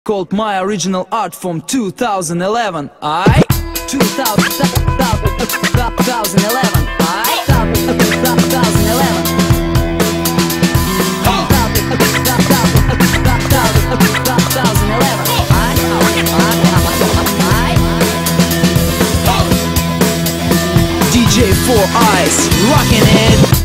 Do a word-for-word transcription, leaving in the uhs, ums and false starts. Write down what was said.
called My Original Art from two thousand eleven. I two thousand eleven. I two thousand eleven. D J Four Eyes, rocking it.